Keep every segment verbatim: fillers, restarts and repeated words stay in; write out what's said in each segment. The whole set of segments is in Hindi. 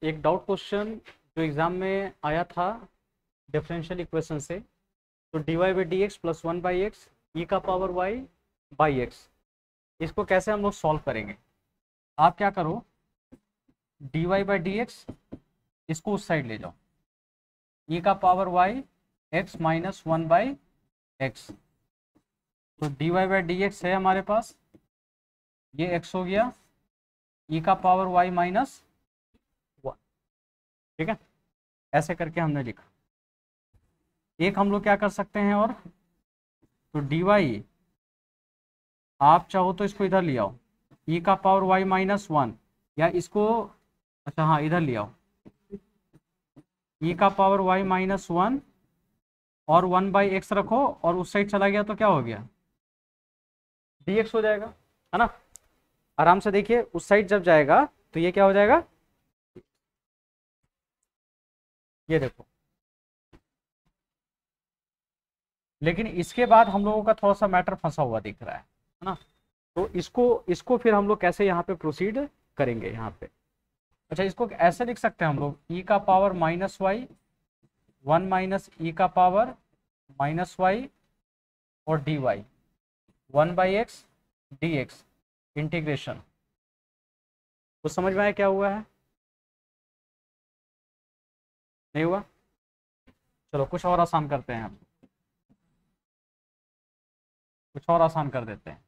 एक डाउट क्वेश्चन जो एग्जाम में आया था डिफरेंशियल इक्वेशन से, तो D Y by D X plus one by X ई का पावर वाई बाई एक्स, इसको कैसे हम लोग सॉल्व करेंगे। आप क्या करो, D Y by D X इसको उस साइड ले जाओ, ई का power Y X minus one by X. तो D Y by D X है हमारे पास, ये एक्स हो गया, ई का पावर वाई माइनस वन। ठीक है, ऐसे करके हमने लिखा। एक हम लोग क्या कर सकते हैं, और तो डी वाई आप चाहो तो इसको इधर ले आओ, ई का पावर वाई माइनस वन, या इसको अच्छा हाँ इधर ले आओ, ई का पावर वाई माइनस वन और वन बाई एक्स रखो, और उस साइड चला गया तो क्या हो गया, डी एक्स हो जाएगा, है ना। आराम से देखिए, उस साइड जब जाएगा तो ये क्या हो जाएगा, ये देखो। लेकिन इसके बाद हम लोगों का थोड़ा सा मैटर फंसा हुआ दिख रहा है है ना। तो इसको इसको फिर हम लोग कैसे यहाँ पे प्रोसीड करेंगे यहाँ पे। अच्छा, इसको ऐसे लिख सकते हैं हम लोग, ई का power minus Y one minus E का पावर माइनस वाई और D Y one by X D X integration. तो समझ में आया क्या हुआ है, नहीं हुआ। चलो कुछ और आसान करते हैं, हम कुछ और आसान कर देते हैं।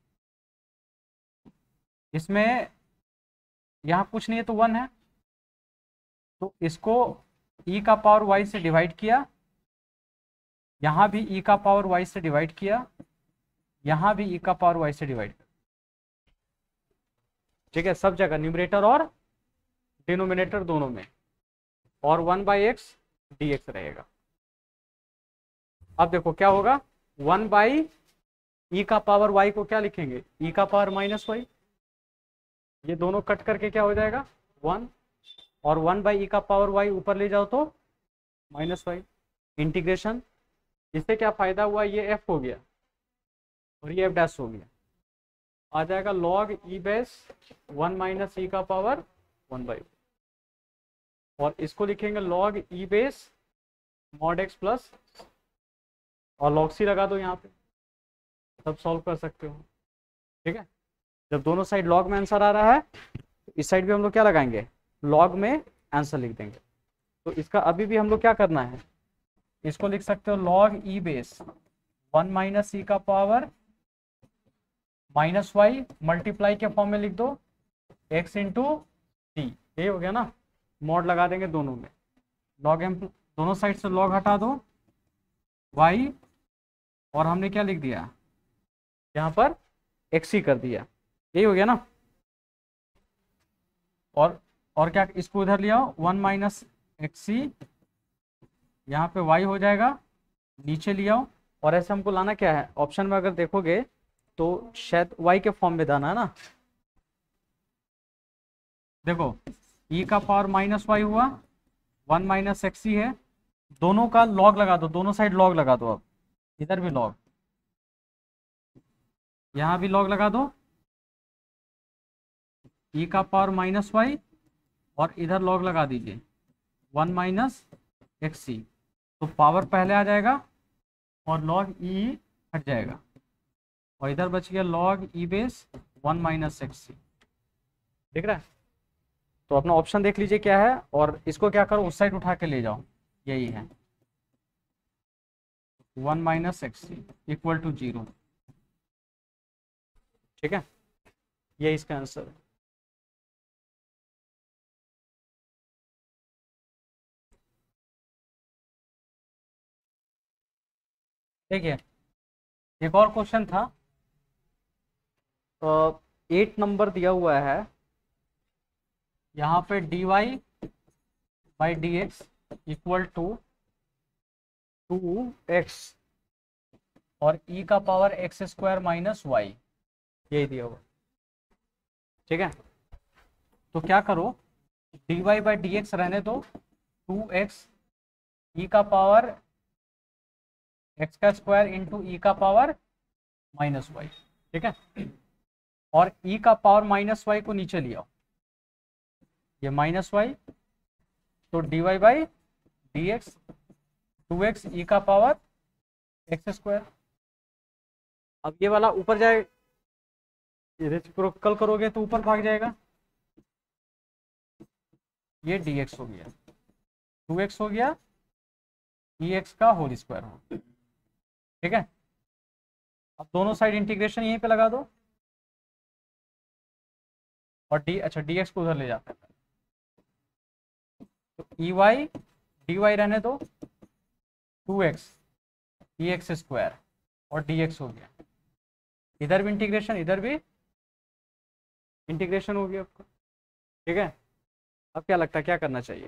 इसमें यहाँ कुछ नहीं है तो वन है, तो इसको ई का पावर वाई से डिवाइड किया, यहाँ भी ई का पावर वाई से डिवाइड किया, यहाँ भी ई का पावर वाई से डिवाइड किया। ठीक है, सब जगह न्यूमरेटर और डिनोमिनेटर दोनों में, और one by X D X रहेगा। अब देखो क्या होगा, वन बाई ई का पावर वाई को क्या लिखेंगे, ई का पावर माइनस वाई, ये दोनों कट करके क्या हो जाएगा वन, और वन बाई ई का पावर वाई ऊपर ले जाओ तो माइनस वाई इंटीग्रेशन। इससे क्या फायदा हुआ, ये एफ हो गया और ये एफ डैश हो गया, आ जाएगा log E base one minus E का पावर वन बाई, और इसको लिखेंगे log E base mod X plus, और लॉग सी लगा दो यहाँ पे, सब सॉल्व कर सकते हो। ठीक है, जब दोनों साइड लॉग में आंसर आ रहा है, तो इस साइड भी हम लोग क्या लगाएंगे, लॉग में आंसर लिख देंगे। तो इसका अभी भी हम लोग क्या करना है, इसको लिख सकते हो log E base one minus E का पावर माइनस वाई मल्टीप्लाई के फॉर्म में लिख दो एक्स इंटू डी, ये हो गया ना। मॉड लगा देंगे दोनों में, लॉग एम, दोनों साइड से लॉग हटा दो वाई, और हमने क्या लिख दिया यहाँ पर एक्स ही कर दिया, यही हो गया ना। और और क्या, इसको इधर ले आओ, वन माइनस एक्स सी, यहाँ पे वाई हो जाएगा, नीचे ले आओ, और ऐसे हमको लाना क्या है, ऑप्शन में अगर देखोगे तो शायद वाई के फॉर्म में लाना है ना। देखो ई का पावर माइनस वाई हुआ, वन माइनस एक्स सी है, दोनों का लॉग लगा दो, दोनों साइड लॉग लगा दो। अब इधर भी लॉग, यहाँ भी लॉग लगा दो, ई का पावर माइनस वाई, और इधर लॉग लगा दीजिए वन माइनस एक्स सी, तो पावर पहले आ जाएगा और लॉग ई हट जाएगा, और इधर बच गया log E base one minus X C. दिख रहा है, तो अपना ऑप्शन देख लीजिए क्या है, और इसको क्या करो, उस साइड उठा के ले जाओ, यही है one minus X C equal to zero. ठीक है, ये इसका आंसर है। ठीक है, एक और क्वेश्चन था, एट नंबर दिया हुआ है, यहाँ पे d Y by D x equal to two x और ई का power x square minus y, यही दिया हुआ। ठीक है, तो क्या करो, D Y by D x रहने दो, टू एक्स ई का पावर एक्स का स्क्वायर इंटू ई का पावर माइनस वाई। ठीक है, और ई का पावर माइनस वाई को नीचे लिया, ये माइनस वाई तो D Y by D x two x ई का पावर एक्स स्क्वायर। अब ये वाला ऊपर जाए, रेसिप्रोकल करोगे तो ऊपर भाग जाएगा, ये dx हो गया, टू एक्स हो गया, ई एक्स का होल स्क्वायर हो, ठीक है। अब दोनों साइड इंटीग्रेशन यहीं पे लगा दो, और डी अच्छा dx को उधर ले जाते हैं, तो ई वाई डी वाई रहने दो, two x E X square और dx हो गया, इधर भी इंटीग्रेशन इधर भी इंटीग्रेशन हो गया आपका, ठीक है। अब क्या लगता है क्या करना चाहिए?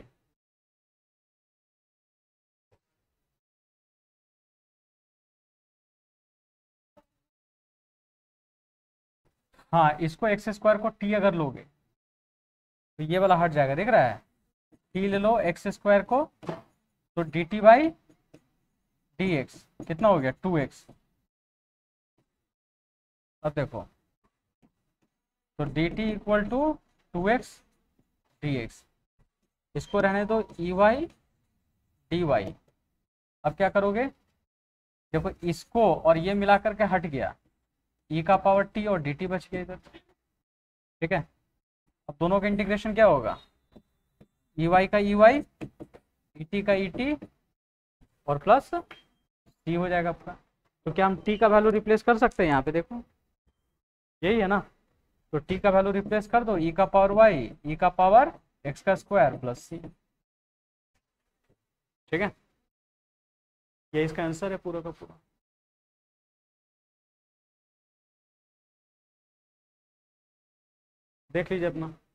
हाँ, इसको एक्स स्क्वायर को टी अगर लोगे तो ये वाला हट जाएगा, देख रहा है, टी ले लो एक्स स्क्वायर को, तो D T by D X कितना हो गया, टू एक्स। अब देखो, तो D T equal to two X D X, इसको रहने दो ई वाई डी वाई। अब क्या करोगे, देखो इसको और ये मिला करके हट गया, ई का पावर टी और डी टी बच गया इधर, ठीक है। अब दोनों का इंटीग्रेशन क्या होगा, ई वाई का ई वाई, ई टी का ई टी और प्लस टी हो जाएगा आपका। तो क्या हम टी का वैल्यू रिप्लेस कर सकते हैं यहाँ पे, देखो यही है ना, तो टी का वैल्यू रिप्लेस कर दो, ई का पावर वाई, ई का पावर एक्स का स्क्वायर प्लस सी, ठीक है। ये इसका आंसर है पूरा का पूरा। देख लीजिए अपना।